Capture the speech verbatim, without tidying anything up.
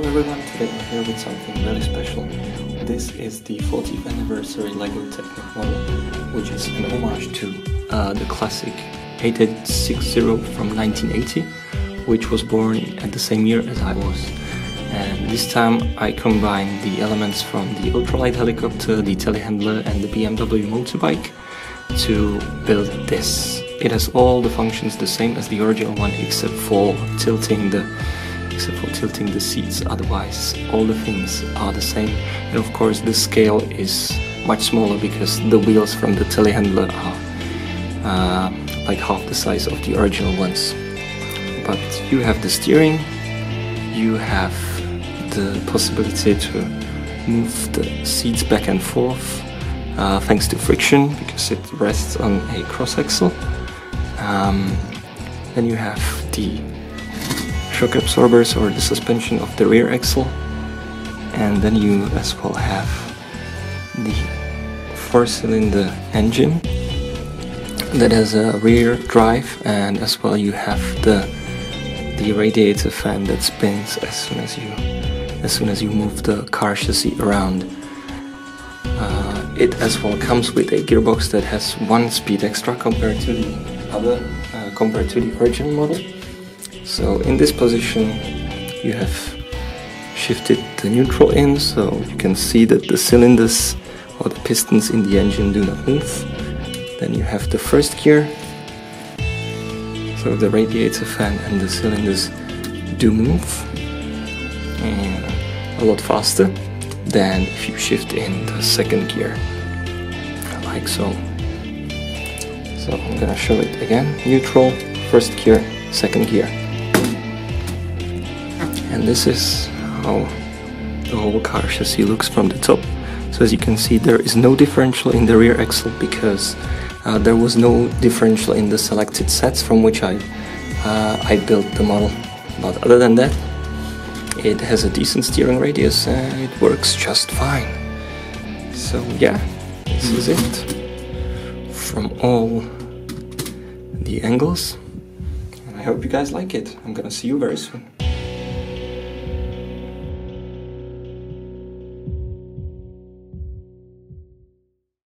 everyone, today I'm here with something really special. This is the fortieth anniversary LEGO Technic model, which is an homage to uh, the classic eight eight sixty from nineteen eighty, which was born at the same year as I was. And this time I combined the elements from the ultralight helicopter, the telehandler and the B M W motorbike to build this. It has all the functions the same as the original one except for tilting the except for tilting the seats. Otherwise all the things are the same, and of course the scale is much smaller because the wheels from the telehandler are uh, like half the size of the original ones. But you have the steering, you have the possibility to move the seats back and forth uh, thanks to friction, because it rests on a cross axle. Um, then you have the shock absorbers or the suspension of the rear axle, and then you as well have the four-cylinder engine that has a rear drive, and as well you have the the radiator fan that spins as soon as you as soon as you move the car chassis around. Uh, it as well comes with a gearbox that has one speed extra compared to the other uh, compared to the original model. So in this position you have shifted the neutral in, so you can see that the cylinders or the pistons in the engine do not move. Then you have the first gear, so the radiator fan and the cylinders do move, and a lot faster than if you shift in the second gear, like so. So I'm gonna show it again. Neutral, first gear, second gear. And this is how the whole car chassis looks from the top. So as you can see, there is no differential in the rear axle because uh, there was no differential in the selected sets from which I, uh, I built the model. But other than that, it has a decent steering radius and it works just fine. So yeah, this is it from all the angles. And I hope you guys like it. I'm gonna see you very soon.